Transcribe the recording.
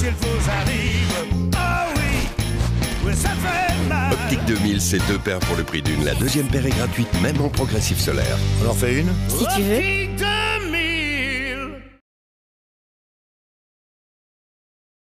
s'il faut, j'arrive. Oh oui, oui, ça fait mal. Optique 2000, c'est 2 paires pour le prix d'une. La deuxième paire est gratuite, même en progressif solaire. On en refait une? Si tu veux. Optique 2000.